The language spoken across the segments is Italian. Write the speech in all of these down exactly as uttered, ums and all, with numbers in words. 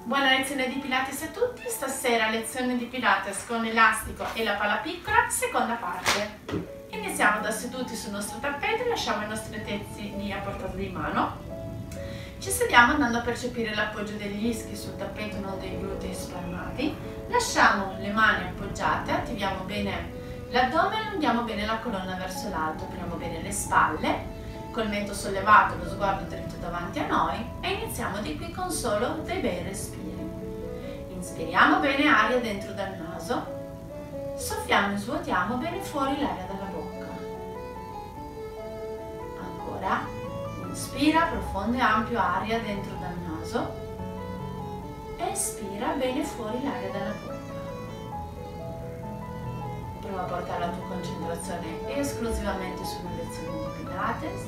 Buona lezione di Pilates a tutti, stasera lezione di Pilates con l'elastico e la palla piccola, seconda parte. Iniziamo da seduti sul nostro tappeto, lasciamo i nostri pezzini a portata di mano. Ci sediamo andando a percepire l'appoggio degli ischi sul tappeto, non dei glutei spalmati. Lasciamo le mani appoggiate, attiviamo bene l'addome e allunghiamo bene la colonna verso l'alto, apriamo bene le spalle. Col mento sollevato, lo sguardo dritto davanti a noi e iniziamo di qui con solo dei bei respiri. Inspiriamo bene aria dentro dal naso, soffiamo e svuotiamo bene fuori l'aria dalla bocca. Ancora, inspira profondo e ampio aria dentro dal naso, espira bene fuori l'aria dalla bocca. Prova a portare la tua concentrazione esclusivamente sulla lezione di Pilates,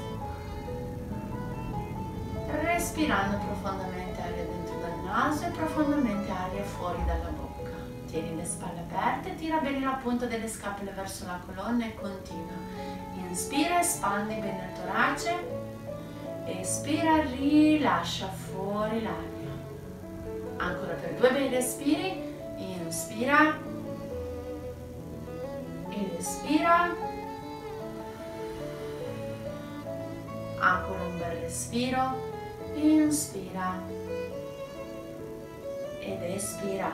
respirando profondamente aria dentro dal naso e profondamente aria fuori dalla bocca. Tieni le spalle aperte, tira bene la punta delle scapole verso la colonna e continua. Inspira, espandi bene il torace, espira, rilascia fuori l'aria. Ancora per due bei respiri, inspira, espira, ancora un bel respiro, inspira ed espira.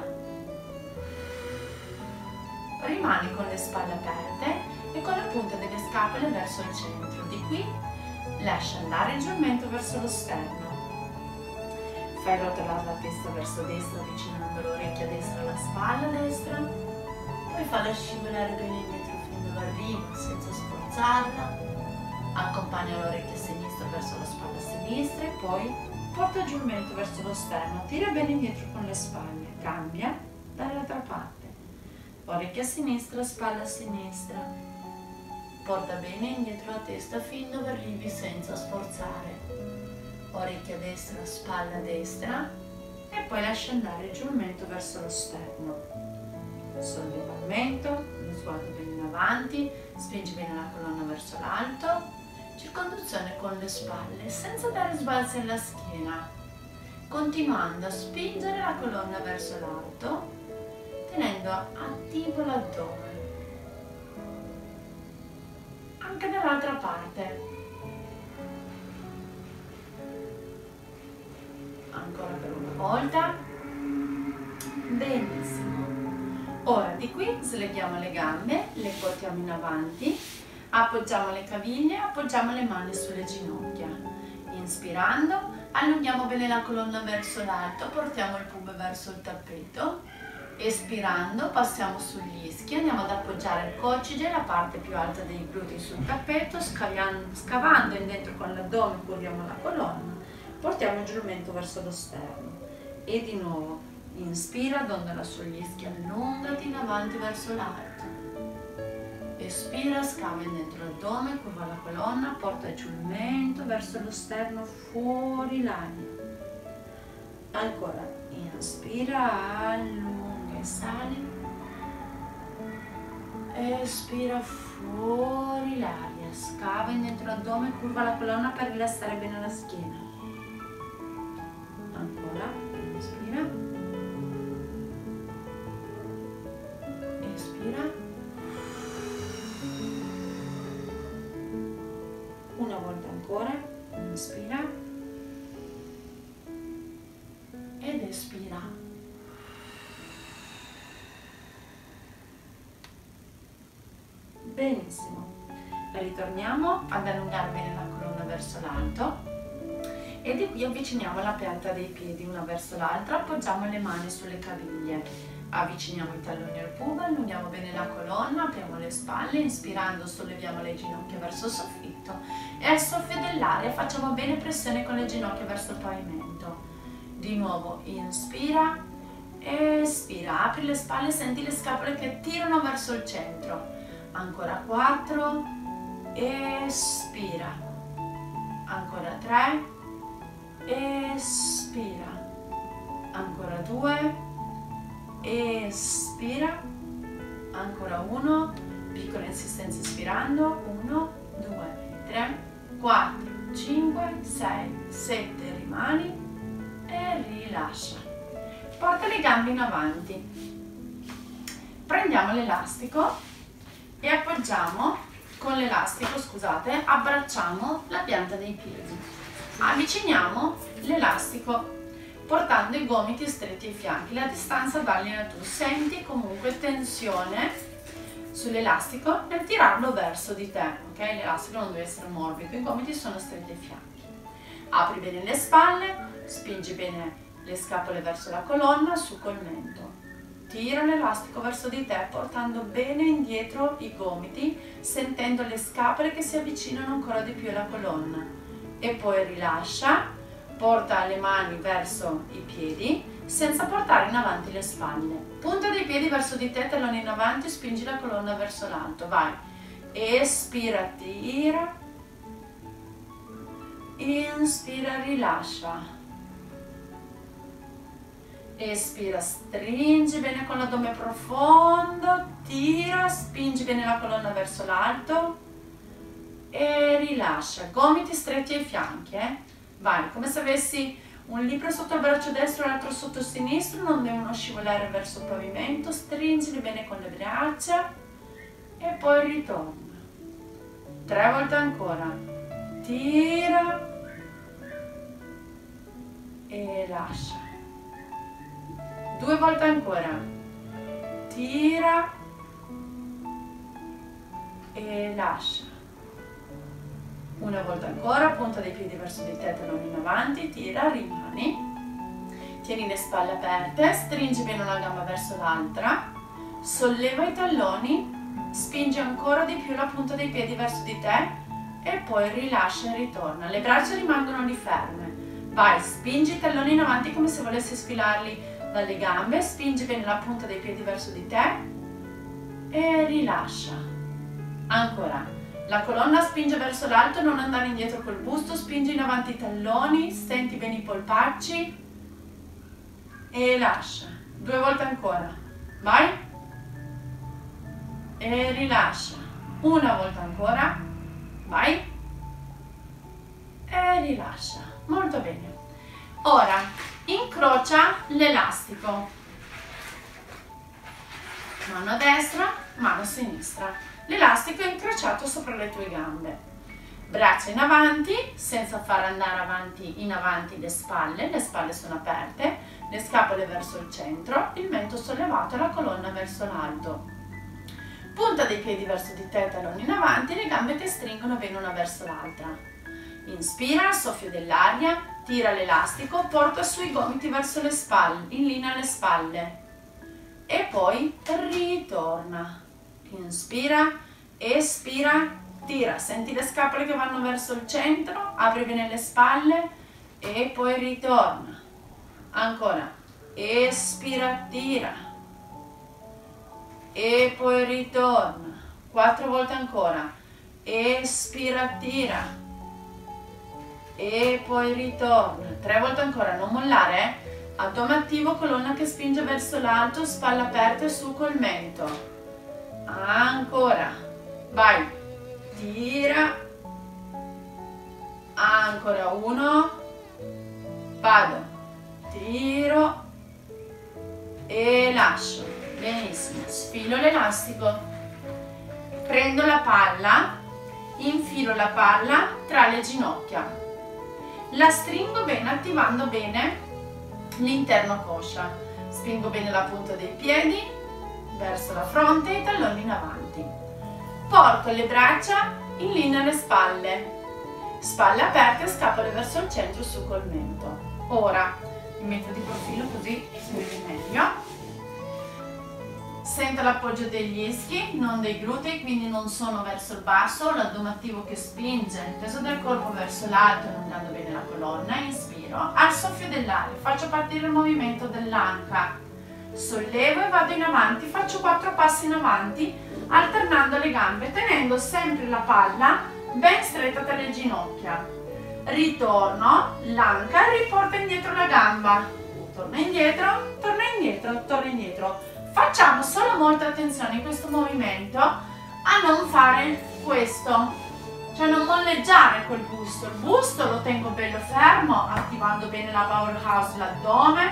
Rimani con le spalle aperte e con la punta delle scapole verso il centro. Di qui lascia andare il giumento verso lo sterno. Fai rotolare la testa verso destra, avvicinando l'orecchia destra alla spalla destra. Poi falla scivolare bene indietro fino dove arriva senza sforzarla. Accompagna l'orecchia sinistra verso la spalla sinistra e poi porta giù il mento verso lo sterno. Tira bene indietro con le spalle. Cambia dall'altra parte. Orecchia sinistra, spalla sinistra. Porta bene indietro la testa fin dove arrivi senza sforzare. Orecchia destra, spalla destra e poi lascia andare giù il mento verso lo sterno. Solleva il mento, lo sguardo bene in avanti, spingi bene la colonna verso l'alto, circonduzione con le spalle senza dare sbalzi alla schiena, continuando a spingere la colonna verso l'alto, tenendo attivo l'addome. Anche dall'altra parte. Ancora per una volta. Benissimo. Ora di qui sleghiamo le gambe, le portiamo in avanti, appoggiamo le caviglie, appoggiamo le mani sulle ginocchia. Inspirando, allunghiamo bene la colonna verso l'alto, portiamo il pube verso il tappeto. Espirando, passiamo sugli ischi, andiamo ad appoggiare il coccige, la parte più alta dei glutei sul tappeto, scavando in dentro con l'addome, curviamo la colonna, portiamo giù il mento verso lo sterno. E di nuovo. Inspira, dondola sugli ischi, allungati in avanti verso l'alto. Espira, scava dentro l'addome, curva la colonna, porta giù il mento verso lo sterno, fuori l'aria. Ancora, inspira, allunga e sali. Espira, fuori l'aria, scava dentro l'addome, curva la colonna per rilassare bene la schiena. Ancora, inspira. Una volta ancora, inspira ed espira. Benissimo. Ritorniamo ad allungare bene la colonna verso l'alto e di qui avviciniamo la pianta dei piedi una verso l'altra, appoggiamo le mani sulle caviglie. Avviciniamo i talloni al pube, allunghiamo bene la colonna, apriamo le spalle, inspirando solleviamo le ginocchia verso il soffitto e al soffio dell'aria facciamo bene pressione con le ginocchia verso il pavimento. Di nuovo inspira, espira, apri le spalle, senti le scapole che tirano verso il centro. Ancora quattro, espira. Ancora tre, espira. Ancora due, espira, ancora uno, piccola insistenza ispirando, uno, due, tre, quattro, cinque, sei, sette, rimani e rilascia. porta le gambe in avanti. Prendiamo l'elastico e appoggiamo con l'elastico, scusate, abbracciamo la pianta dei piedi. Avviciniamo l'elastico portando i gomiti stretti ai fianchi. La distanza dagliela tu. Senti comunque tensione sull'elastico nel tirarlo verso di te, ok? L'elastico non deve essere morbido, i gomiti sono stretti ai fianchi. Apri bene le spalle, spingi bene le scapole verso la colonna, su col mento. Tira l'elastico verso di te portando bene indietro i gomiti, sentendo le scapole che si avvicinano ancora di più alla colonna. E poi rilascia, porta le mani verso i piedi senza portare in avanti le spalle. Punta dei piedi verso di te, talloni in avanti, spingi la colonna verso l'alto. Vai. Espira, tira. Inspira, rilascia. Espira, stringi bene con l'addome profondo, tira, spingi bene la colonna verso l'alto e rilascia. Gomiti stretti ai fianchi, eh? Vai, come se avessi un libro sotto il braccio destro e l'altro sotto il sinistro, non devono scivolare verso il pavimento, stringili bene con le braccia e poi ritorna. Tre volte ancora. Tira e lascia. Due volte ancora. Tira e lascia. Una volta ancora, punta dei piedi verso di te, talloni in avanti, tira, rimani. Tieni le spalle aperte, stringi bene una gamba verso l'altra, solleva i talloni, spingi ancora di più la punta dei piedi verso di te e poi rilascia e ritorna. Le braccia rimangono lì ferme. Vai, spingi i talloni in avanti come se volessi sfilarli dalle gambe, spingi bene la punta dei piedi verso di te e rilascia. Ancora. La colonna spinge verso l'alto, non andare indietro col busto, spingi in avanti i talloni, senti bene i polpacci e lascia. Due volte ancora. Vai. E rilascia. Una volta ancora. Vai. E rilascia. Molto bene. Ora incrocia l'elastico. Mano a destra, mano a sinistra. L'elastico è incrociato sopra le tue gambe. Braccia in avanti, senza far andare avanti in avanti le spalle, le spalle sono aperte, le scapole verso il centro, il mento sollevato e la colonna verso l'alto. Punta dei piedi verso di te, talloni in avanti, le gambe che stringono bene una verso l'altra. Inspira, soffio dell'aria, tira l'elastico, porta sui gomiti verso le spalle, in linea alle spalle. E poi ritorna. Inspira, espira, tira, senti le scapole che vanno verso il centro, apri bene le spalle e poi ritorna. Ancora, espira, tira e poi ritorna. Quattro volte ancora, espira, tira e poi ritorna. Tre volte ancora, non mollare, eh? Addome attivo, colonna che spinge verso l'alto, spalle aperte su col mento. Ancora, vai, tira, ancora uno, vado, tiro e lascio. Benissimo, sfilo l'elastico, prendo la palla, infilo la palla tra le ginocchia, la stringo bene attivando bene l'interno coscia, spingo bene la punta dei piedi verso la fronte e i talloni in avanti. Porto le braccia in linea alle spalle, spalle aperte, scapole verso il centro su col mento. Ora mi metto di profilo così si vede meglio. Sento l'appoggio degli ischi, non dei glutei, quindi non sono verso il basso, l'addome attivo che spinge il peso del corpo verso l'alto, allungando bene la colonna. Inspiro, al soffio dell'aria faccio partire il movimento dell'anca. Sollevo e vado in avanti, faccio quattro passi in avanti alternando le gambe, tenendo sempre la palla ben stretta tra le ginocchia. Ritorno, l'anca, riporta indietro la gamba, torna indietro, torna indietro, torna indietro. Facciamo solo molta attenzione in questo movimento a non fare questo, cioè non molleggiare col busto. Il busto lo tengo bello fermo, attivando bene la powerhouse, l'addome.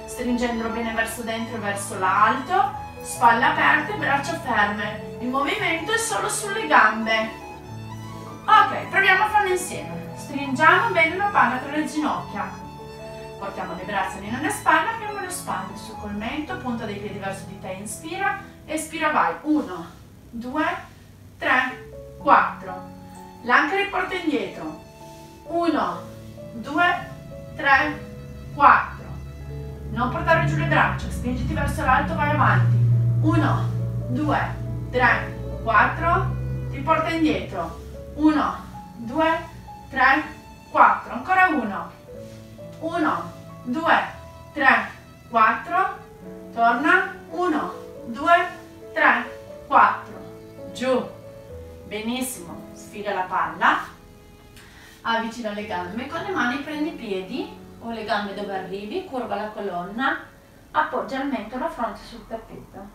stringendolo bene verso dentro e verso l'alto, spalle aperte, braccia ferme. Il movimento è solo sulle gambe. Ok, proviamo a farlo insieme. Stringiamo bene la palla tra le ginocchia. Portiamo le braccia dietro le spalle, apriamo le spalle sul colmento, punta dei piedi verso di te, inspira, espira, vai. uno, due, tre, quattro. L'anca riporta indietro. uno, due, tre, quattro. Non portare giù le braccia, spingiti verso l'alto, vai avanti. uno, due, tre, quattro. Ti porta indietro. uno, due, tre, quattro. Ancora uno. uno, due, tre, quattro. Torna. uno, due, tre, quattro. Giù. Benissimo. Sfiga la palla. Avvicina le gambe. Con le mani prendi i piedi o le gambe dove arrivi, curva la colonna, appoggia il mento e la fronte sul tappeto.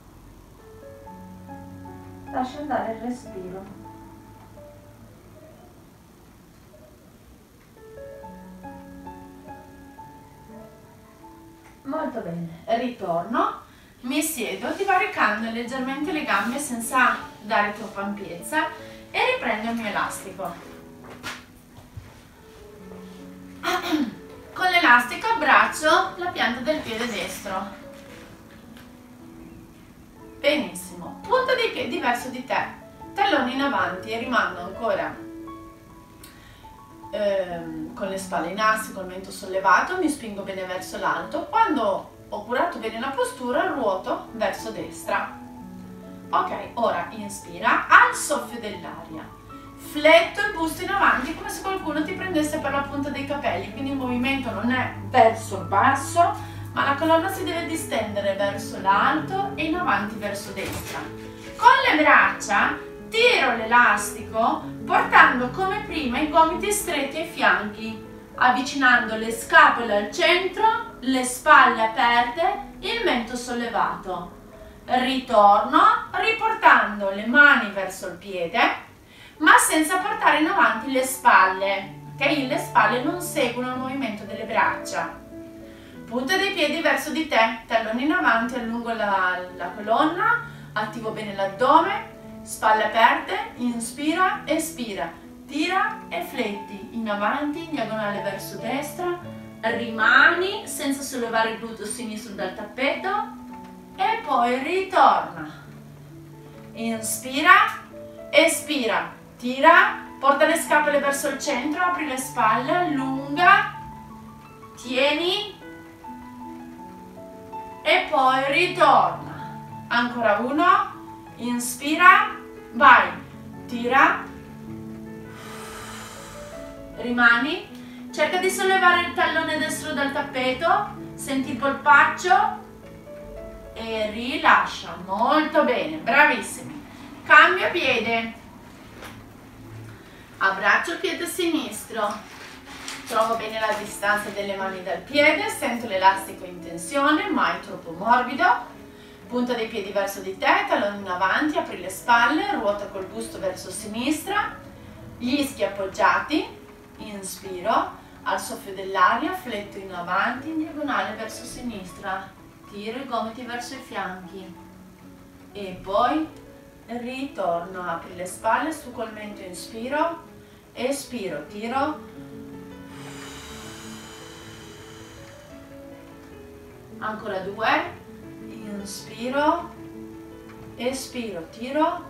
Lascia andare il respiro. Molto bene. Ritorno, mi siedo, divaricando leggermente le gambe senza dare troppa ampiezza e riprendo il mio elastico. Con l'elastico abbraccio la pianta del piede destro. Benissimo. Punta dei piedi verso di te, talloni in avanti e rimango ancora ehm, con le spalle in asse, col mento sollevato, mi spingo bene verso l'alto. Quando ho curato bene la postura, ruoto verso destra. Ok, ora inspira, al soffio dell'aria. Fletto il busto in avanti come se qualcuno ti prendesse per la punta dei capelli, quindi il movimento non è verso il basso, ma la colonna si deve distendere verso l'alto e in avanti verso destra. Con le braccia tiro l'elastico portando come prima i gomiti stretti ai fianchi, avvicinando le scapole al centro, le spalle aperte, il mento sollevato. Ritorno riportando le mani verso il piede, ma senza portare in avanti le spalle, ok? Le spalle non seguono il movimento delle braccia. Punta dei piedi verso di te, talloni in avanti, allungo la, la colonna, attivo bene l'addome, spalle aperte, inspira, espira, tira e fletti, in avanti, in diagonale verso destra, rimani senza sollevare il gluteo sinistro dal tappeto e poi ritorna. Inspira, espira, tira, porta le scapole verso il centro, apri le spalle, allunga, tieni e poi ritorna. Ancora uno, inspira, vai, tira, rimani, cerca di sollevare il tallone destro dal tappeto, senti il polpaccio e rilascia. Molto bene, bravissimi. Cambio piede. Abbraccio il piede sinistro, trovo bene la distanza delle mani dal piede, sento l'elastico in tensione, mai troppo morbido. Punta dei piedi verso di te, talloni in avanti, apri le spalle, ruota col busto verso sinistra, gli ischi appoggiati, inspiro, al soffio dell'aria, fletto in avanti, in diagonale verso sinistra, tiro i gomiti verso i fianchi e poi ritorno, apri le spalle, su col mento inspiro, espiro, tiro, ancora due, inspiro, espiro, tiro,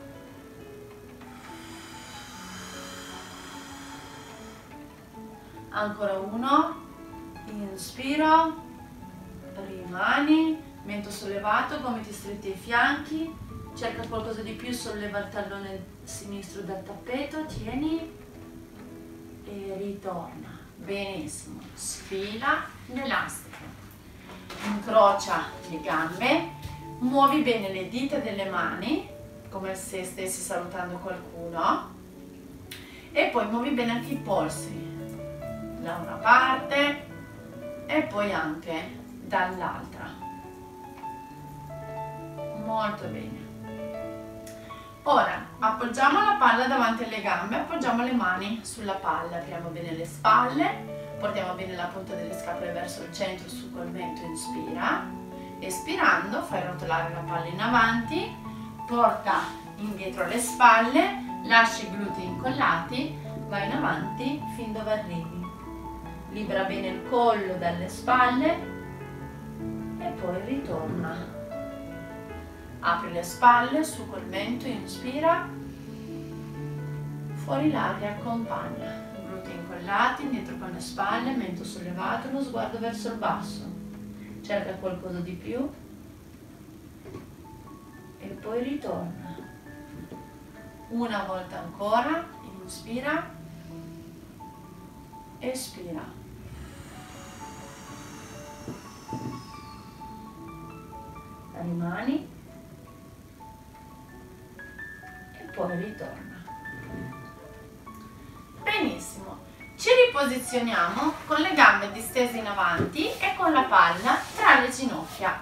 ancora uno, inspiro, rimani, mento sollevato, gomiti stretti ai fianchi, cerca qualcosa di più, solleva il tallone sinistro dal tappeto, tieni e ritorna. Benissimo, sfila l'elastico, incrocia le gambe, muovi bene le dita delle mani come se stessi salutando qualcuno e poi muovi bene anche i polsi da una parte e poi anche dall'altra. Molto bene. Ora appoggiamo la palla davanti alle gambe, appoggiamo le mani sulla palla, apriamo bene le spalle, Portiamo bene la punta delle scapole verso il centro, su col mento, inspira. Espirando fai rotolare la palla in avanti, porta indietro le spalle, lasci i glutei incollati, vai in avanti fin dove arrivi. Libera bene il collo dalle spalle e poi ritorna. Apri le spalle, su col mento, inspira, fuori l'aria, accompagna. Glutei incollati, indietro con le spalle, mento sollevato, lo sguardo verso il basso. Cerca qualcosa di più e poi ritorna. Una volta ancora, inspira, espira. Rimani e poi ritorna. Benissimo. Ci riposizioniamo con le gambe distese in avanti e con la palla tra le ginocchia.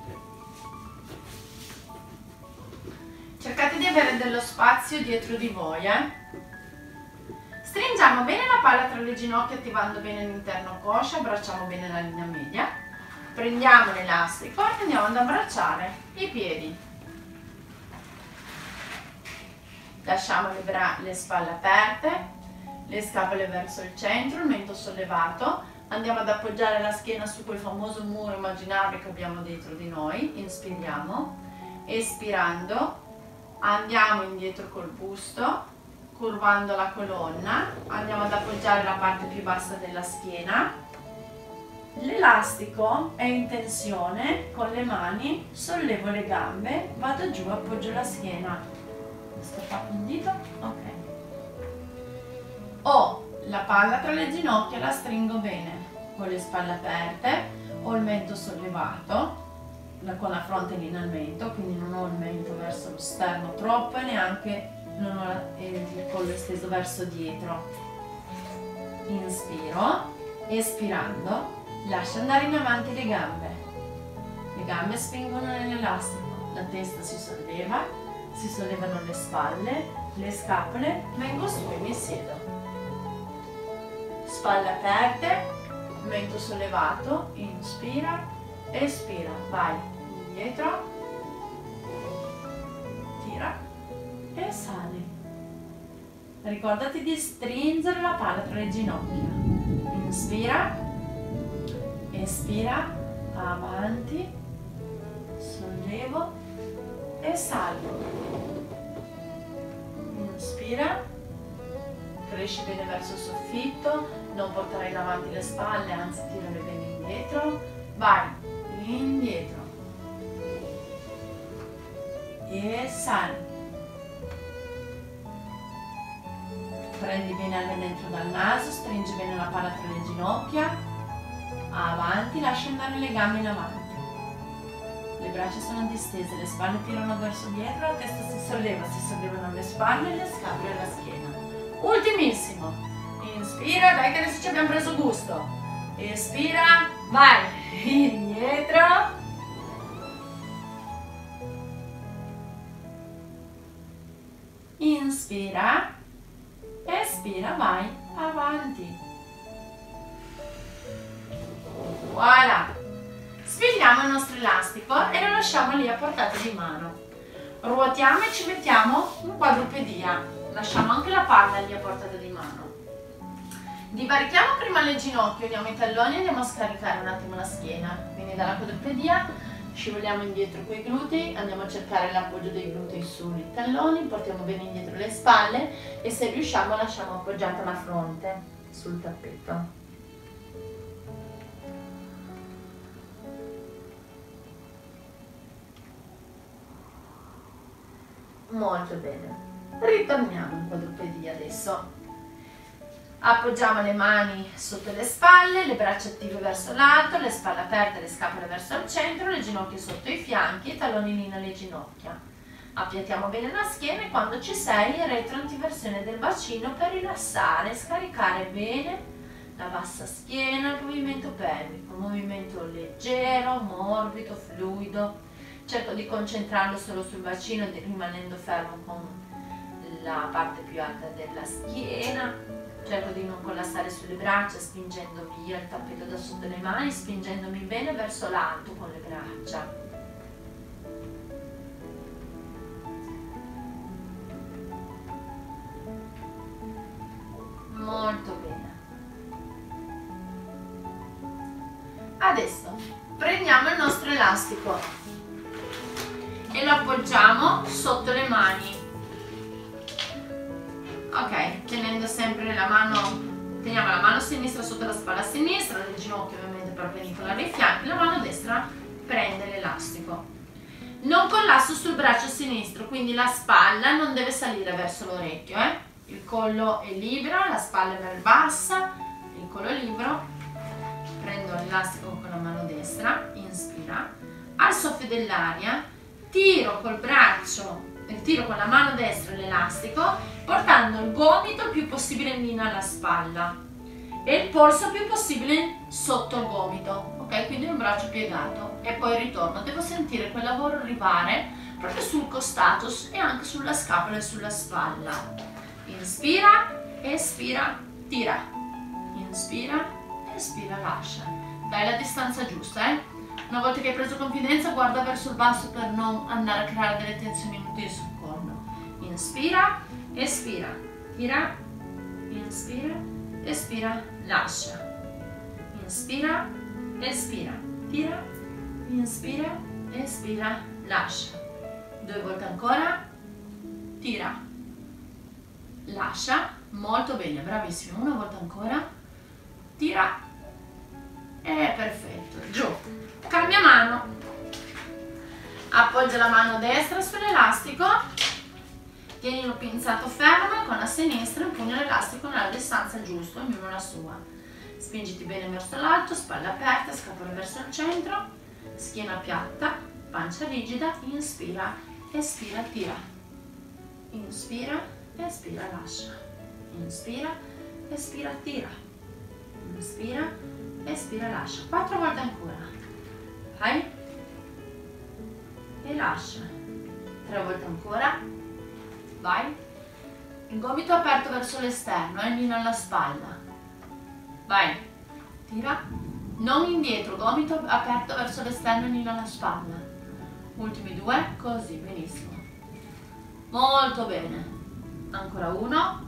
Cercate di avere dello spazio dietro di voi, eh? Stringiamo bene la palla tra le ginocchia attivando bene l'interno coscia, abbracciamo bene la linea media. Prendiamo l'elastico e andiamo ad abbracciare i piedi. Lasciamo le, bra le spalle aperte. Le scapole verso il centro, il mento sollevato, andiamo ad appoggiare la schiena su quel famoso muro immaginario che abbiamo dietro di noi, inspiriamo, espirando, andiamo indietro col busto, curvando la colonna, andiamo ad appoggiare la parte più bassa della schiena, l'elastico è in tensione, con le mani sollevo le gambe, vado giù, appoggio la schiena, sto fatto un dito, ok. Ho la palla tra le ginocchia, la stringo bene con le spalle aperte, ho il mento sollevato con la fronte in linea al mento, quindi non ho il mento verso lo sterno troppo e neanche non ho il collo esteso verso dietro. Inspiro, espirando, lascio andare in avanti le gambe, le gambe spingono nell'elastico, la testa si solleva, si sollevano le spalle, le scapole, vengo su e mi siedo. Spalle aperte, mento sollevato, inspira, espira, vai indietro, tira e sali. Ricordati di stringere la palla tra le ginocchia. Inspira, espira, avanti, sollevo e salgo. Inspira, cresci bene verso il soffitto, non portare in avanti le spalle, anzi tirale bene indietro, vai, indietro e sali. Prendi bene aria dentro dal naso, stringi bene la palla tra le ginocchia, avanti, lascia andare le gambe in avanti, le braccia sono distese, le spalle tirano verso dietro, la testa si solleva, si sollevano le spalle, le scapole e la schiena. Ultimissimo, inspira, dai che adesso ci abbiamo preso gusto, espira, vai, indietro, inspira, espira, vai, avanti, voilà, sfidiamo il nostro elastico e lo lasciamo lì a portata di mano, ruotiamo e ci mettiamo in quadrupedia. Lasciamo anche la palla lì a portata di mano. Divarichiamo prima le ginocchia, uniamo i talloni e andiamo a scaricare un attimo la schiena. Quindi dalla quadrupedia scivoliamo indietro coi glutei, andiamo a cercare l'appoggio dei glutei sui talloni, portiamo bene indietro le spalle e se riusciamo lasciamo appoggiata la fronte sul tappeto. Molto bene. Ritorniamo in quadrupedia adesso. Appoggiamo le mani sotto le spalle, le braccia attive verso l'alto, le spalle aperte, le scapole verso il centro, le ginocchia sotto i fianchi, i talloni in linea alle ginocchia. Appiattiamo bene la schiena e quando ci sei retroantiversione del bacino per rilassare, scaricare bene la bassa schiena, il movimento pelvico, un movimento leggero, morbido, fluido. Cerco di concentrarlo solo sul bacino rimanendo fermo con la parte più alta della schiena, Cerco di non collassare sulle braccia, spingendo via il tappeto da sotto le mani, spingendomi bene verso l'alto con le braccia. Molto bene. Adesso prendiamo il nostro elastico e lo appoggiamo sotto le mani. Ok, tenendo sempre la mano, teniamo la mano sinistra sotto la spalla sinistra, le ginocchia ovviamente perpendicolari ai fianchi, la mano destra prende l'elastico. Non collasso sul braccio sinistro, quindi la spalla non deve salire verso l'orecchio, eh? Il collo è libero, la spalla è bassa, il collo è libero. Prendo l'elastico con la mano destra, inspira, al soffio dell'aria tiro col braccio, tiro con la mano destra l'elastico, portando il gomito il più possibile in linea alla spalla e il polso il più possibile sotto il gomito, ok? Quindi un braccio piegato e poi ritorno. Devo sentire quel lavoro arrivare proprio sul costato e anche sulla scapola e sulla spalla. Inspira, espira, tira. Inspira, espira, lascia. Dai la distanza giusta, eh? Una volta che hai preso confidenza, guarda verso il basso per non andare a creare delle tensioni inutili sul collo. Inspira, espira, tira, inspira, espira, lascia. Inspira, espira, tira, inspira, espira, lascia. Due volte ancora, tira, lascia, molto bene, bravissimo. Una volta ancora, tira, e perfetto, giù. Cambia mano, appoggia la mano destra sull'elastico, tienilo pinzato fermo e con la sinistra impugna l'elastico nella distanza giusta, ognuno la sua. Spingiti bene verso l'alto, spalle aperte, scapola verso il centro, schiena piatta, pancia rigida, inspira, espira, tira. Inspira, espira, lascia. Inspira, espira, tira. Inspira, espira, lascia. Quattro volte ancora. Vai. E lascia. Tre volte ancora. Vai. Il gomito aperto verso l'esterno, in linea alla spalla. Vai. Tira. Non indietro, gomito aperto verso l'esterno, in linea alla spalla. Ultimi due, così, benissimo. Molto bene. Ancora uno.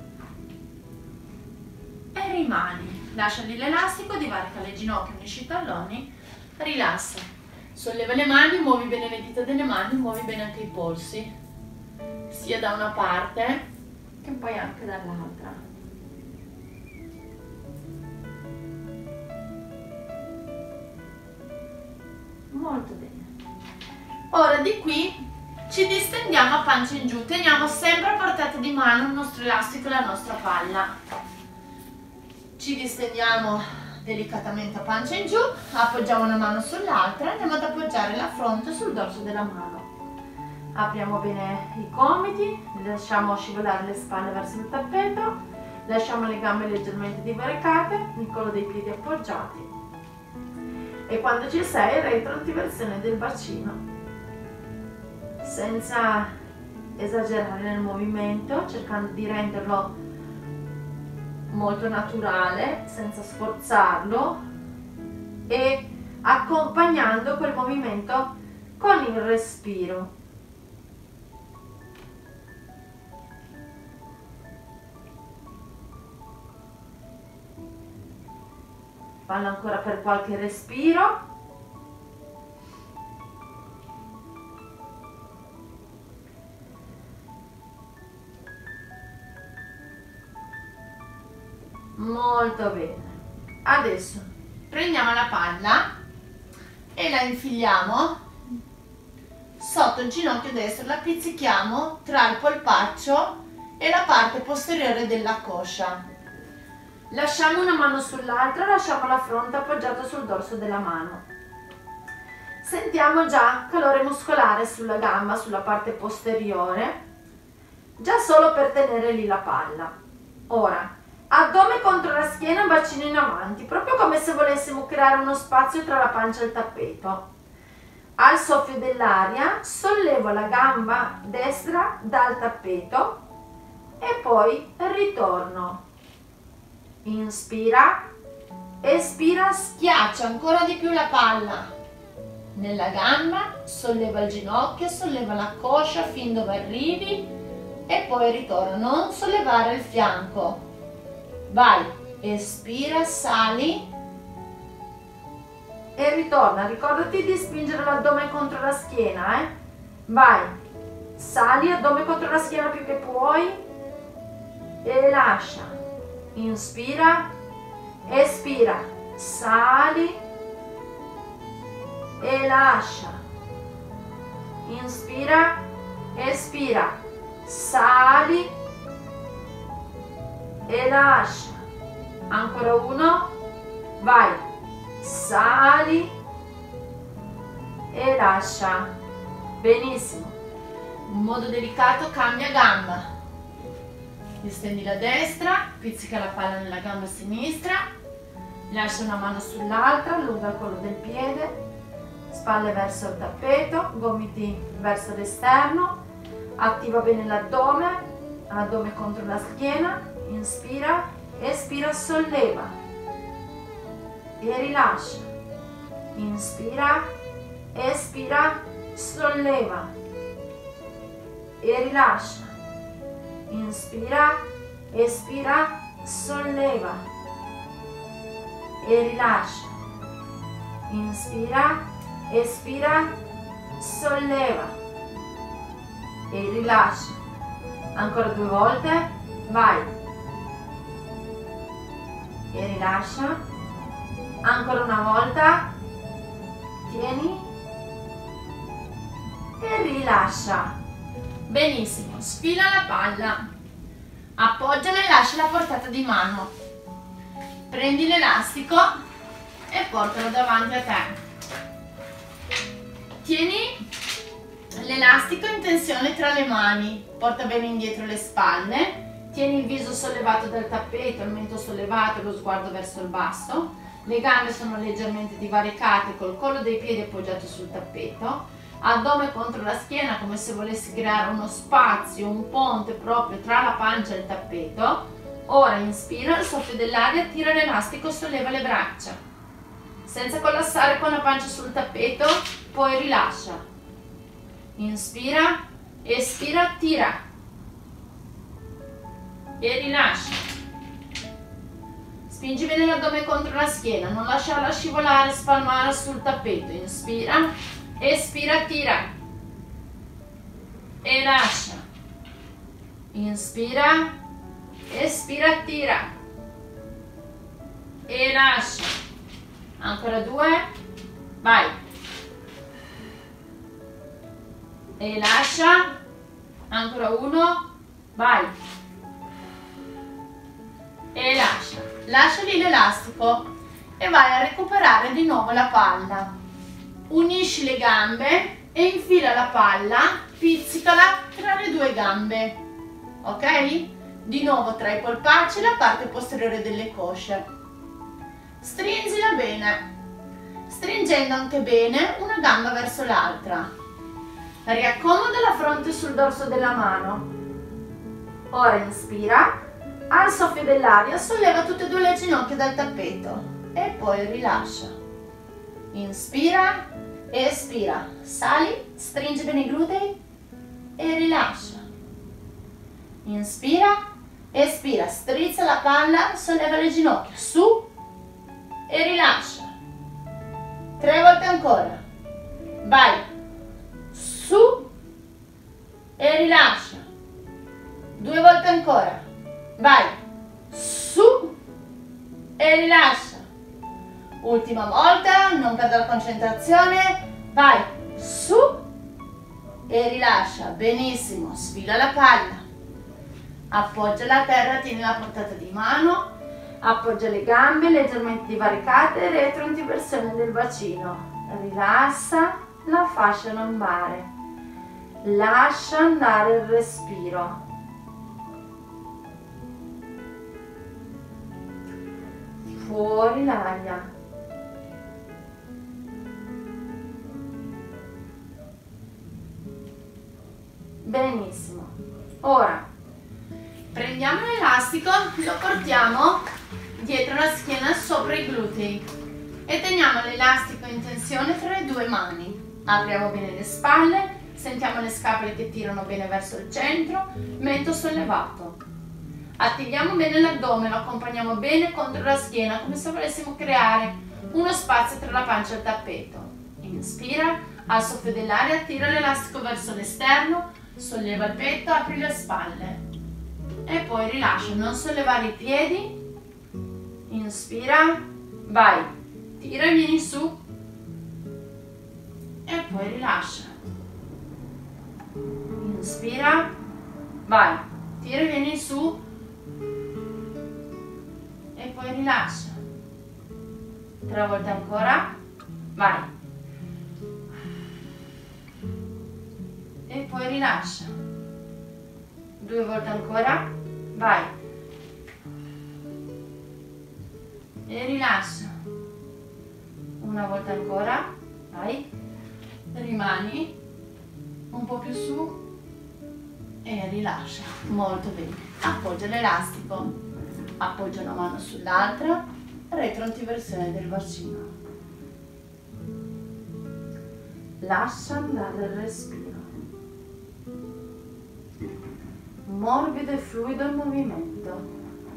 E rimani. Lasciali l'elastico, divarica le ginocchia, unisci i talloni, rilassa. Solleva le mani, muovi bene le dita delle mani, muovi bene anche i polsi, sia da una parte che poi anche dall'altra. Molto bene. Ora di qui ci distendiamo a pancia in giù, teniamo sempre a portata di mano il nostro elastico e la nostra palla. Ci distendiamo delicatamente a pancia in giù, appoggiamo una mano sull'altra e andiamo ad appoggiare la fronte sul dorso della mano. Apriamo bene i gomiti, lasciamo scivolare le spalle verso il tappeto, lasciamo le gambe leggermente divaricate, il collo dei piedi appoggiati e quando ci sei retroattivazione del bacino, senza esagerare nel movimento, cercando di renderlo molto naturale, senza sforzarlo e accompagnando quel movimento con il respiro. Fallo ancora per qualche respiro. Molto bene. Adesso prendiamo la palla e la infiliamo sotto il ginocchio destro, la pizzichiamo tra il polpaccio e la parte posteriore della coscia. Lasciamo una mano sull'altra, lasciamo la fronte appoggiata sul dorso della mano. Sentiamo già calore muscolare sulla gamba, sulla parte posteriore, già solo per tenere lì la palla. Ora, addome contro la schiena, bacino in avanti, proprio come se volessimo creare uno spazio tra la pancia e il tappeto. Al soffio dell'aria sollevo la gamba destra dal tappeto e poi ritorno. inspira, espira, schiaccia ancora di più la palla nella gamba, solleva il ginocchio, solleva la coscia fin dove arrivi e poi ritorna, non sollevare il fianco. Vai, espira, sali e ritorna. Ricordati di spingere l'addome contro la schiena, eh? Vai, sali, addome contro la schiena più che puoi e lascia. Inspira, espira, sali e lascia. Inspira, espira, sali e lascia. Ancora uno, vai, sali e lascia. Benissimo. In modo delicato cambia gamba. Distendi la destra, pizzica la palla nella gamba sinistra, lascia una mano sull'altra, allunga il collo del piede, spalle verso il tappeto, gomiti verso l'esterno, attiva bene l'addome, addome contro la schiena, inspira, espira, solleva e rilascia. Inspira, espira, solleva e rilascia. Inspira, espira, solleva e rilascia. Inspira, espira, solleva e rilascia. Ancora due volte, vai e rilascia. Ancora una volta, tieni e rilascia. Benissimo, sfila la palla, appoggiala e lascia la portata di mano. Prendi l'elastico e portalo davanti a te. Tieni l'elastico in tensione tra le mani, porta bene indietro le spalle, tieni il viso sollevato dal tappeto, il mento sollevato e lo sguardo verso il basso, le gambe sono leggermente divaricate col collo dei piedi appoggiato sul tappeto, addome contro la schiena come se volessi creare uno spazio, un ponte proprio tra la pancia e il tappeto. Ora inspira, al soffio dell'aria tira l'elastico, solleva le braccia senza collassare con la pancia sul tappeto, poi rilascia. Inspira, espira, tira e rilascia. Spingi bene l'addome contro la schiena, non lasciarla scivolare, spalmare sul tappeto. Inspira, espira, tira e lascia. Inspira, espira, tira e lascia. Ancora due, vai e lascia. Ancora uno, vai e lascia. Lascia lì l'elastico e vai a recuperare di nuovo la palla. Unisci le gambe e infila la palla, pizzicala tra le due gambe, ok? Di nuovo tra i polpacci e la parte posteriore delle cosce. Stringila bene, stringendo anche bene una gamba verso l'altra. Riaccomoda la fronte sul dorso della mano. Ora inspira, al soffio dell'aria solleva tutte e due le ginocchia dal tappeto e poi rilascia. Inspira, espira, sali, stringi bene i glutei e rilascia. Inspira, espira, strizza la palla, solleva le ginocchia su e rilascia. Tre volte ancora. Vai su e rilascia. Due volte ancora. Vai su e rilascia. Ultima volta, non perdere concentrazione. Vai su e rilascia. Benissimo, sfila la palla. Appoggia la terra, tieni la portata di mano. Appoggia le gambe leggermente divaricate, retro inversione del bacino. Rilassa la fascia lombare. Lascia andare il respiro. Fuori l'aria. Benissimo. Ora prendiamo l'elastico, lo portiamo dietro la schiena, sopra i glutei e teniamo l'elastico in tensione tra le due mani. Apriamo bene le spalle, sentiamo le scapole che tirano bene verso il centro, mento sollevato. Attiviamo bene l'addome, lo accompagniamo bene contro la schiena come se volessimo creare uno spazio tra la pancia e il tappeto. Inspira, al soffio dell'aria tira l'elastico verso l'esterno, solleva il petto, apri le spalle e poi rilascia, non sollevare i piedi. Inspira, vai, tira e vieni su e poi rilascia. Inspira, vai, tira e vieni su e poi rilascia. Tre volte ancora, vai e poi rilascia. Due volte ancora, vai e rilascia. Una volta ancora, vai, rimani un po' più su e rilascia. Molto bene. Appoggia l'elastico, appoggia una mano sull'altra, retroinversione del bacino. Lascia andare il respiro. Morbido e fluido il movimento.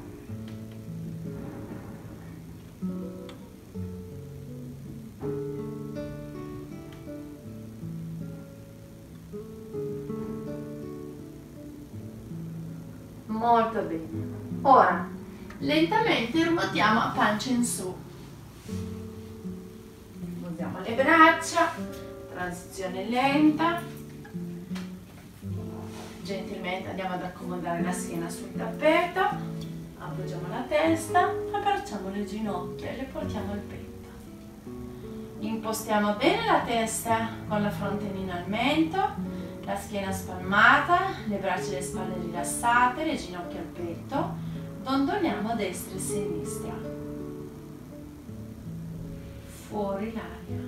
Molto bene. Ora, lentamente ruotiamo a pancia in su. Usiamo le braccia, transizione lenta. Gentilmente andiamo ad accomodare la schiena sul tappeto, appoggiamo la testa, abbracciamo le ginocchia e le portiamo al petto. Impostiamo bene la testa con la fronte in almento, la schiena spalmata, le braccia e le spalle rilassate, le ginocchia al petto, dondoliamo a destra e a sinistra. Fuori l'aria.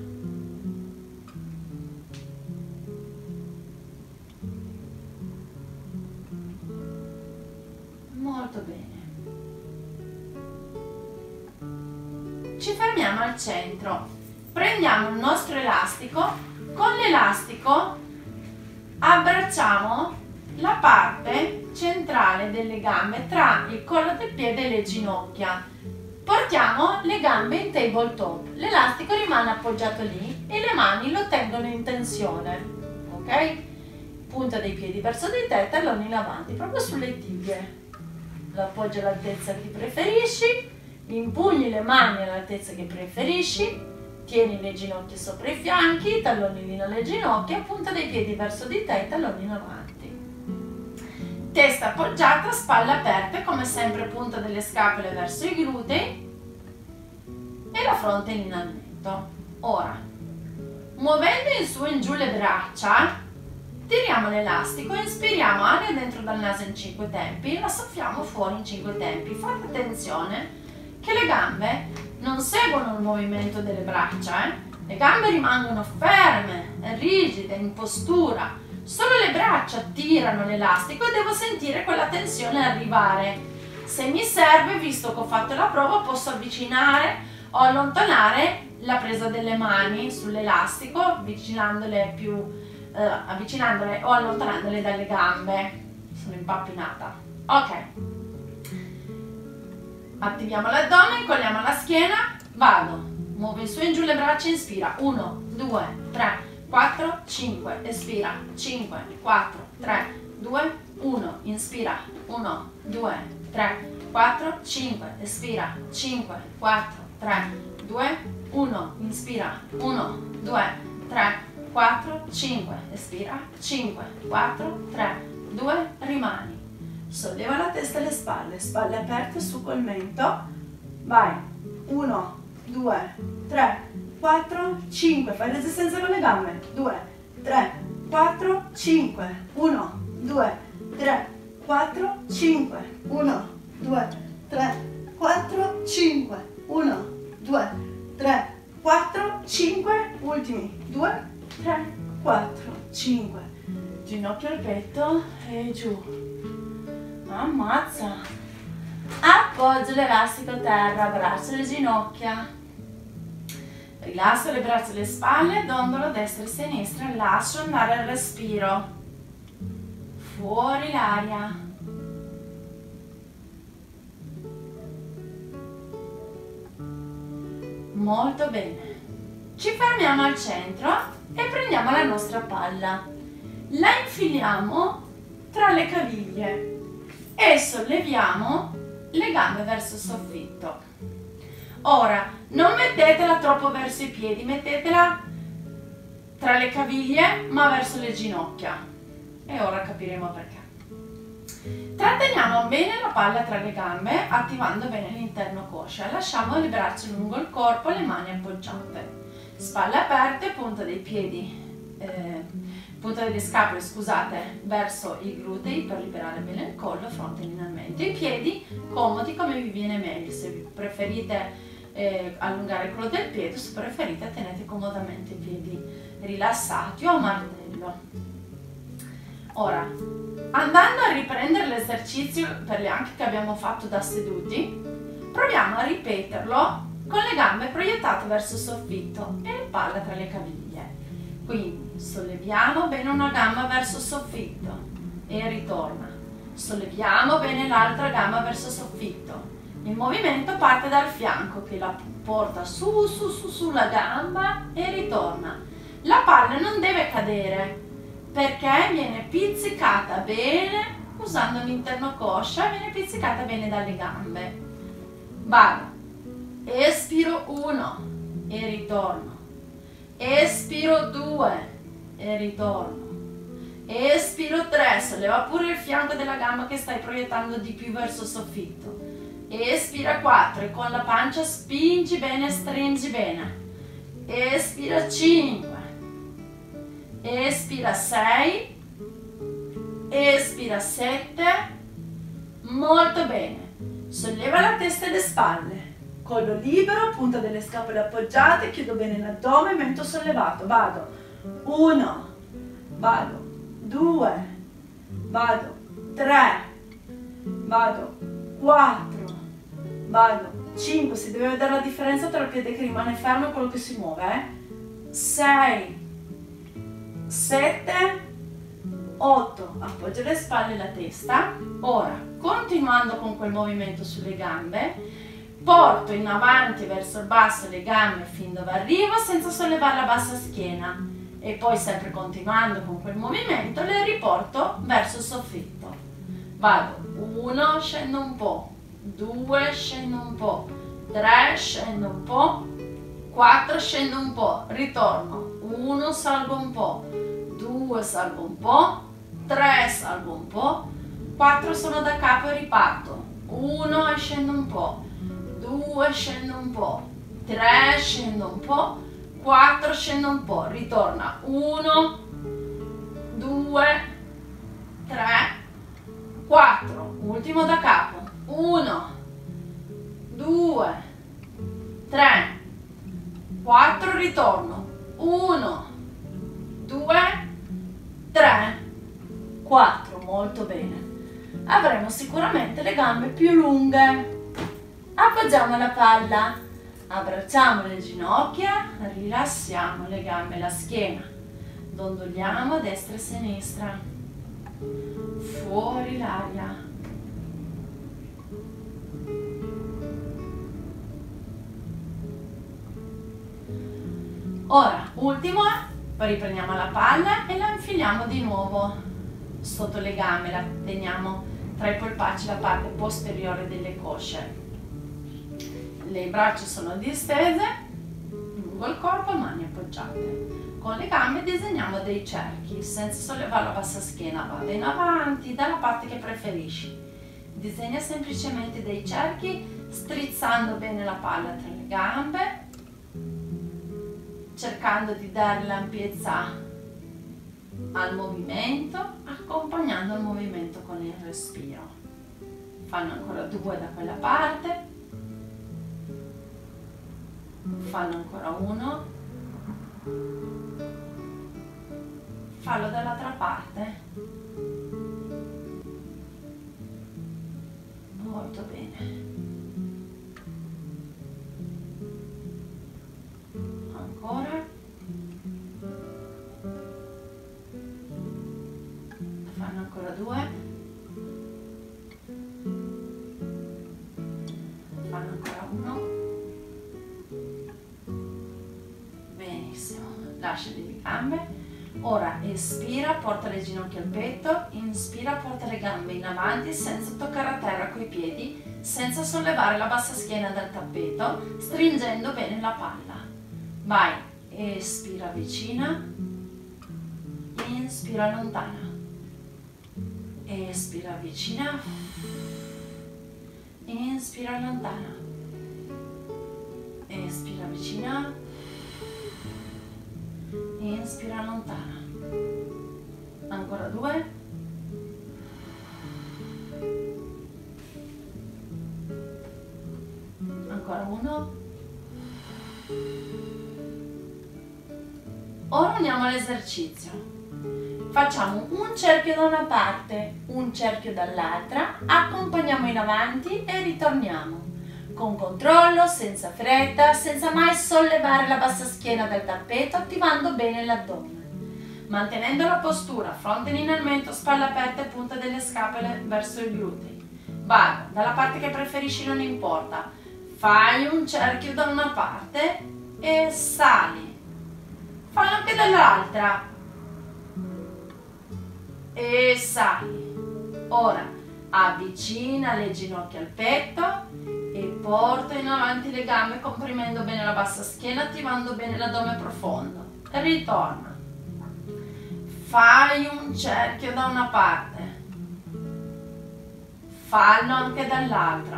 Molto bene. Ci fermiamo al centro. Prendiamo il nostro elastico, con l'elastico abbracciamo la parte centrale delle gambe tra il collo del piede e le ginocchia. Portiamo le gambe in tabletop, l'elastico rimane appoggiato lì e le mani lo tengono in tensione, ok? Punta dei piedi verso di te, talloni in avanti, proprio sulle tibie. Lo appoggi all'altezza che preferisci, impugni le mani all'altezza che preferisci, tieni le ginocchia sopra i fianchi, talloni vicino alle ginocchia, punta dei piedi verso di te, talloni in avanti. Testa appoggiata, spalle aperte, come sempre punta delle scapole verso i glutei e la fronte in allenamento. Ora, muovendo in su e in giù le braccia, tiriamo l'elastico, inspiriamo aria dentro dal naso in cinque tempi, la soffiamo fuori in cinque tempi. Fate attenzione che le gambe non seguono il movimento delle braccia, eh? Le gambe rimangono ferme, rigide, in postura. Solo le braccia tirano l'elastico e devo sentire quella tensione arrivare. Se mi serve, visto che ho fatto la prova, posso avvicinare o allontanare la presa delle mani sull'elastico, avvicinandole più Uh, avvicinandole o allontanandole dalle gambe. Sono impappinata. Ok, attiviamo l'addome, incolliamo la schiena, vado, muovo in su e in giù le braccia, inspira, uno, due, tre, quattro, cinque, espira, cinque, quattro, tre, due, uno, inspira, uno, due, tre, quattro, cinque, espira, cinque, quattro, tre, due, uno, inspira, uno, due, tre, quattro, cinque, espira, cinque, quattro, tre, due, rimani. Solleva la testa e le spalle, spalle aperte su col mento, vai, uno, due, tre, quattro, cinque, fai resistenza con le gambe, due, tre, quattro, cinque, uno, due, tre, quattro, cinque, uno, due, tre, quattro, cinque, uno, due, tre, quattro, cinque, ultimi, due, tre, quattro, cinque, ginocchio al petto e giù, ammazza, up appoggio l'elastico a terra, abbraccio le ginocchia, rilasso le braccia e le spalle, dondolo destra e sinistra, lascio andare il respiro, fuori l'aria. Molto bene. Ci fermiamo al centro e prendiamo la nostra palla. La infiliamo tra le caviglie e solleviamo le gambe verso il soffitto. Ora, non mettetela troppo verso i piedi, mettetela tra le caviglie ma verso le ginocchia. E ora capiremo perché. Tratteniamo bene la palla tra le gambe, attivando bene l'interno coscia. Lasciamo le braccia lungo il corpo, le mani appoggiate. Spalle aperte, punta dei piedi, eh, punta delle scapole, scusate, verso i glutei per liberare bene il collo, fronte in allenamento. I piedi comodi come vi viene meglio. Se preferite eh, allungare quello del piede, se preferite tenete comodamente i piedi rilassati o a martello. Ora, andando a riprendere l'esercizio per le anche che abbiamo fatto da seduti, proviamo a ripeterlo con le gambe proiettate verso il soffitto e le palle tra le caviglie. Quindi solleviamo bene una gamba verso il soffitto e ritorna. Solleviamo bene l'altra gamba verso il soffitto. Il movimento parte dal fianco che la porta su, su, su, sulla gamba e ritorna. La palla non deve cadere, perché viene pizzicata bene usando l'interno coscia, viene pizzicata bene dalle gambe. Vado, espiro uno e ritorno, espiro due e ritorno, espiro tre, solleva pure il fianco della gamba che stai proiettando di più verso il soffitto, espira quattro e con la pancia spingi bene, stringi bene, espira cinque, espira sei, espira sette, molto bene. Solleva la testa e le spalle, collo libero, punta delle scapole appoggiate, chiudo bene l'addome, mento sollevato, vado, uno, vado, due, vado, tre, vado, quattro, vado, cinque, si deve vedere la differenza tra il piede che rimane fermo e quello che si muove, eh? sei, sette, otto, appoggio le spalle e la testa. Ora, continuando con quel movimento sulle gambe, porto in avanti verso il basso le gambe fin dove arrivo senza sollevare la bassa schiena e poi sempre continuando con quel movimento le riporto verso il soffitto. Vado, uno, scendo un po', due, scendo un po', tre, scendo un po', quattro, scendo un po', ritorno, uno, salgo un po', due, salgo un po', tre, salgo un po', quattro, sono da capo e riparto, uno e scendo un po', due, scendo un po', tre, scendo un po', quattro, scendo un po', ritorna, uno, due, tre, quattro, ultimo da capo, uno, due, tre, quattro, ritorno, uno, due, tre, quattro, molto bene. Avremo sicuramente le gambe più lunghe. Appoggiamo la palla, abbracciamo le ginocchia, rilassiamo le gambe e la schiena, dondoliamo a destra e sinistra, fuori l'aria. Ora, ultimo, poi riprendiamo la palla e la infiliamo di nuovo sotto le gambe, la teniamo tra i polpacci, la parte posteriore delle cosce. Le braccia sono distese lungo il corpo, mani appoggiate. Con le gambe disegniamo dei cerchi senza sollevare la bassa schiena, vado in avanti dalla parte che preferisci. Disegna semplicemente dei cerchi strizzando bene la palla tra le gambe, cercando di dare l'ampiezza al movimento, accompagnando il movimento con il respiro. Fanno ancora due da quella parte, fallo ancora uno, fallo dall'altra parte, molto bene. Ancora due. Fanno ancora uno. Benissimo. Lasciali le gambe. Ora espira, porta le ginocchia al petto, inspira, porta le gambe in avanti senza toccare a terra coi piedi, senza sollevare la bassa schiena dal tappeto, stringendo bene la palla. Vai, espira vicina, inspira lontana, espira vicina, inspira lontana, espira vicina, inspira lontana. Ancora due. Ancora uno. Ora uniamo l'esercizio. Facciamo un cerchio da una parte, un cerchio dall'altra, accompagniamo in avanti e ritorniamo. Con controllo, senza fretta, senza mai sollevare la bassa schiena dal tappeto, attivando bene l'addome. Mantenendo la postura, fronte in almento, spalla aperta e punta delle scapole verso i glutei. Vado, dalla parte che preferisci non importa. Fai un cerchio da una parte e sali. Fallo anche dall'altra. E sali. Ora, avvicina le ginocchia al petto e porta in avanti le gambe comprimendo bene la bassa schiena, attivando bene l'addome profondo. E ritorna. Fai un cerchio da una parte. Fallo anche dall'altra.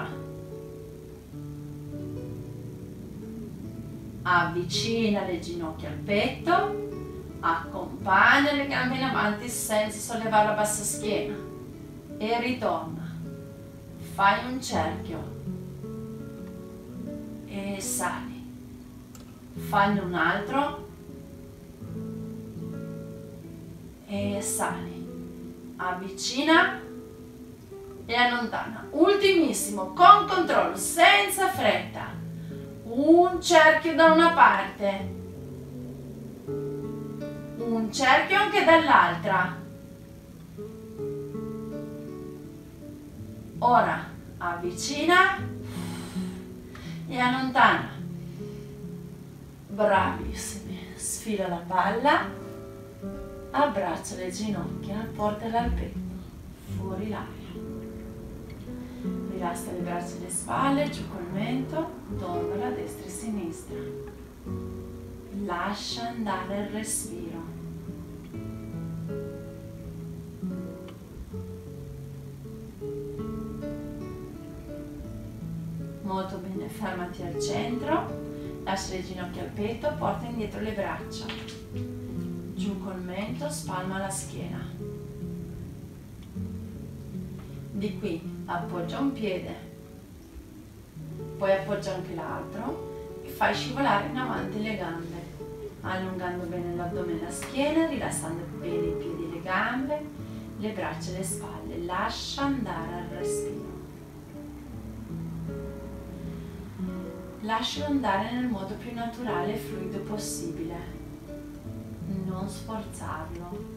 Avvicina le ginocchia al petto, accompagna le gambe in avanti senza sollevare la bassa schiena e ritorna. Fai un cerchio e sali. Fallo un altro e sali. Avvicina e allontana. Ultimissimo, con controllo, senza fretta. Un cerchio da una parte, un cerchio anche dall'altra. Ora avvicina e allontana. Bravissimi. Sfila la palla, abbraccia le ginocchia, portala al petto, fuori l'aria. Rilassa le braccia e le spalle, giù col mento, dondola a destra e a sinistra. Lascia andare il respiro. Molto bene, fermati al centro, lascia le ginocchia al petto, porta indietro le braccia. Giù col mento, spalma la schiena. Di qui appoggia un piede, poi appoggia anche l'altro e fai scivolare in avanti le gambe, allungando bene l'addome e la schiena, rilassando bene i piedi e le gambe, le braccia e le spalle. Lascia andare al respiro. Lascialo andare nel modo più naturale e fluido possibile. Non sforzarlo.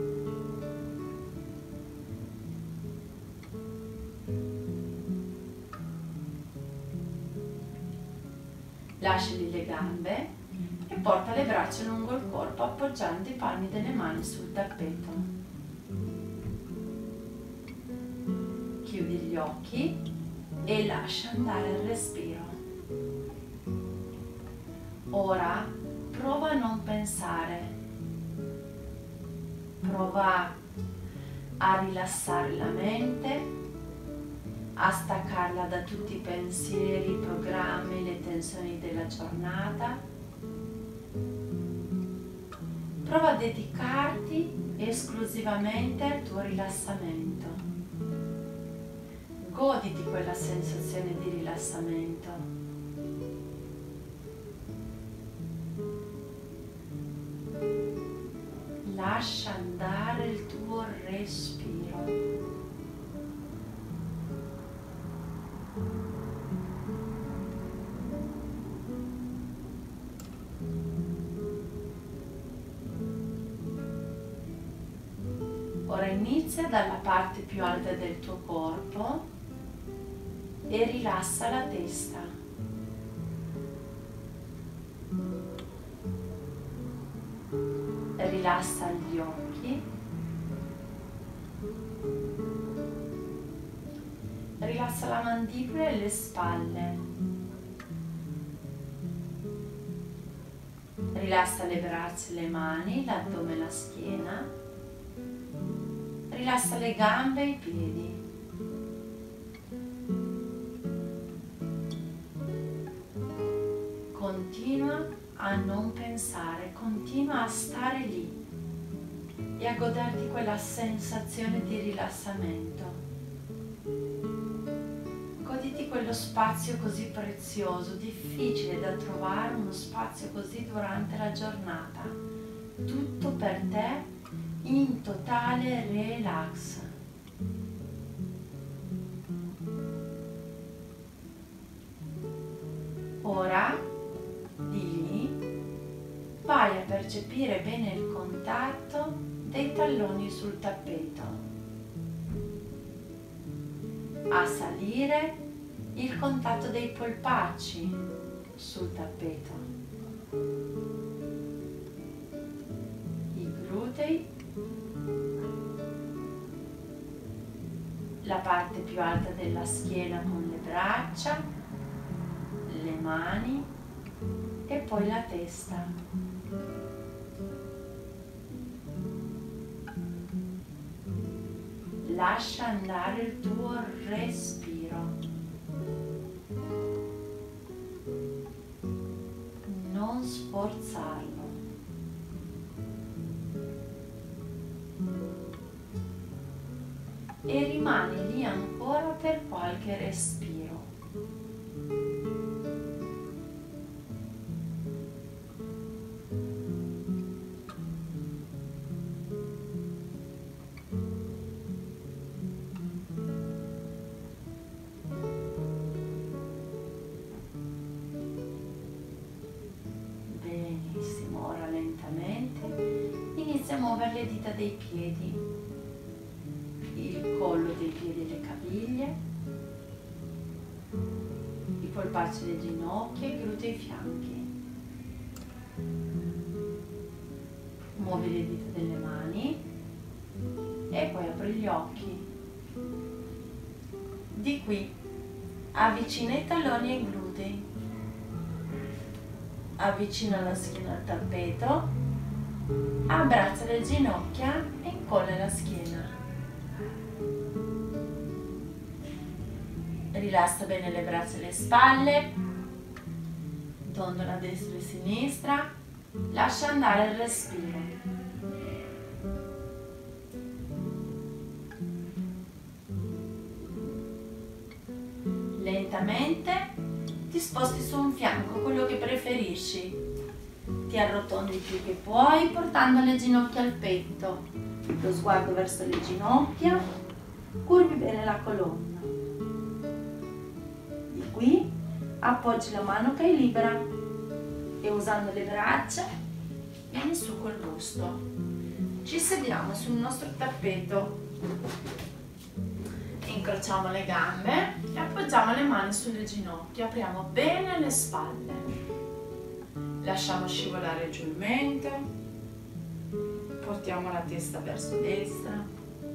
Lasciali le gambe e porta le braccia lungo il corpo appoggiando i palmi delle mani sul tappeto. Chiudi gli occhi e lascia andare il respiro. Ora prova a non pensare, prova a rilassare la mente, a staccarla da tutti i pensieri, i programmi, le tensioni della giornata. Prova a dedicarti esclusivamente al tuo rilassamento. Goditi quella sensazione di rilassamento. Lascia andare il tuo respiro. Ora inizia dalla parte più alta del tuo corpo e rilassa la testa. Rilassa gli occhi. Rilassa la mandibola e le spalle. Rilassa le braccia e le mani, l'addome e la schiena. Rilassa le gambe e i piedi. Continua a non pensare, continua a stare lì e a goderti quella sensazione di rilassamento. Goditi quello spazio così prezioso, difficile da trovare uno spazio così durante la giornata. Tutto per te in totale relax. Ora, di lì, vai a percepire bene il contatto dei talloni sul tappeto, a salire il contatto dei polpacci sul tappeto, i glutei, la parte più alta della schiena con le braccia, le mani e poi la testa. Lascia andare il tuo respiro. Non sforzarlo. E rimani lì ancora per qualche respiro. Benissimo, ora lentamente inizia a muovere le dita dei piedi, il collo dei piedi e le caviglie, i polpacci delle ginocchia, i glutei e i fianchi. Muovi le dita delle mani e poi apri gli occhi. Di qui avvicina i talloni ai glutei, avvicina la schiena al tappeto, abbraccia le ginocchia e incolla la schiena. Rilassa bene le braccia e le spalle, dondola a destra e a sinistra, lascia andare il respiro. Lentamente ti sposti su un fianco, quello che preferisci. Ti arrotondi più che puoi, portando le ginocchia al petto, lo sguardo verso le ginocchia, curvi bene la colonna. Di qui appoggi la mano che hai libera e usando le braccia vieni su col busto. Ci sediamo sul nostro tappeto, incrociamo le gambe e appoggiamo le mani sulle ginocchia, apriamo bene le spalle, lasciamo scivolare giù il mento, portiamo la testa verso destra,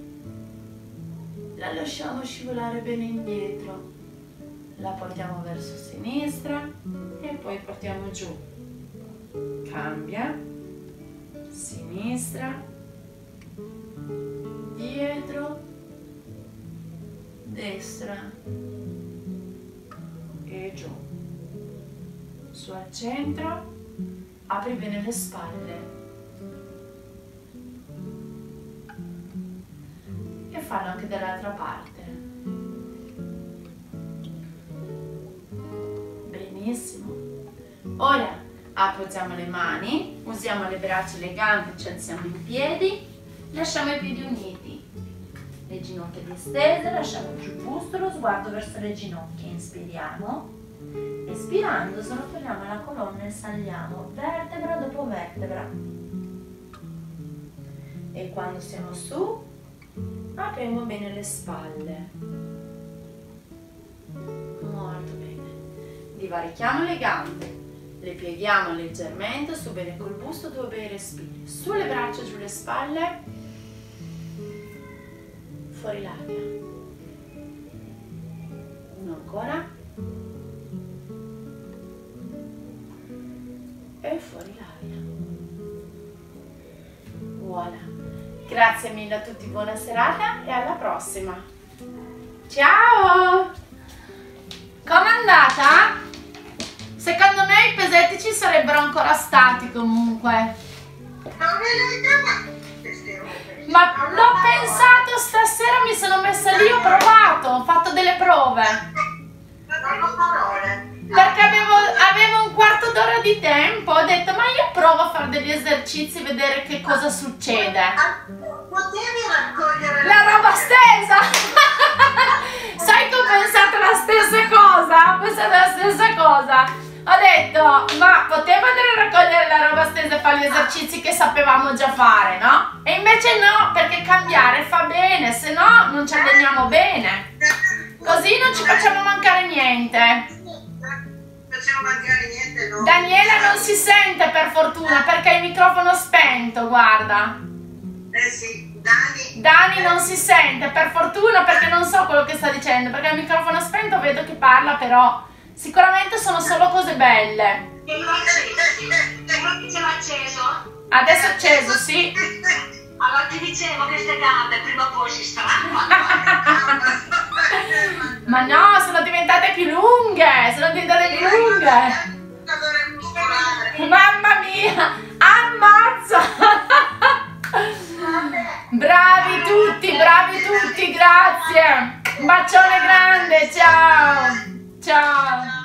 la lasciamo scivolare bene indietro, la portiamo verso sinistra e poi portiamo giù. Cambia, sinistra, dietro, destra e giù. Su al centro, apri bene le spalle e fallo anche dall'altra parte. Benissimo. Ora appoggiamo le mani, usiamo le braccia e le gambe, ci alziamo in piedi, lasciamo i piedi uniti, le ginocchia distese, lasciamo giù il busto, lo sguardo verso le ginocchia, inspiriamo, espirando srotoliamo la colonna e saliamo vertebra dopo vertebra. E quando siamo su, Apriamo bene le spalle. Molto bene. Divarichiamo le gambe. Le pieghiamo leggermente, su bene col busto, due bei respiri. Sulle braccia, giù le spalle. Fuori l'aria. Uno ancora. E fuori l'aria. Voilà. Grazie mille a tutti, buona serata e alla prossima. Ciao! Com'è andata? Secondo me i pesetti ci sarebbero ancora stati comunque. Ma l'ho pensato stasera, mi sono messa lì, ho provato, ho fatto delle prove. Perché avevo, avevo un quarto d'ora di tempo, ho detto ma io provo a fare degli esercizi, vedere che cosa succede. Potevi raccogliere la roba stesa! Sai che ho pensato la stessa cosa? Ho pensato la stessa cosa. Ho detto, ma potevo andare a raccogliere la roba stesa e fare gli esercizi che sapevamo già fare, no? E invece no, perché cambiare fa bene, se no non ci alleniamo bene. Così non ci facciamo mancare niente. facciamo mancare niente, no? Daniela non si sente per fortuna perché il microfono spento, guarda. Eh sì, Dani. Dani non si sente per fortuna perché non so quello che sta dicendo, perché il microfono spento vedo che parla, però sicuramente sono solo cose belle. E non ti c'era acceso? Adesso è acceso, sì. Allora ti dicevo che queste gambe prima o poi si strappano. Ma no, sono diventate più lunghe, sono diventate più lunghe. Mamma mia, ammazza. Bravi tutti, bravi tutti, grazie. Un bacione grande, ciao. Ciao.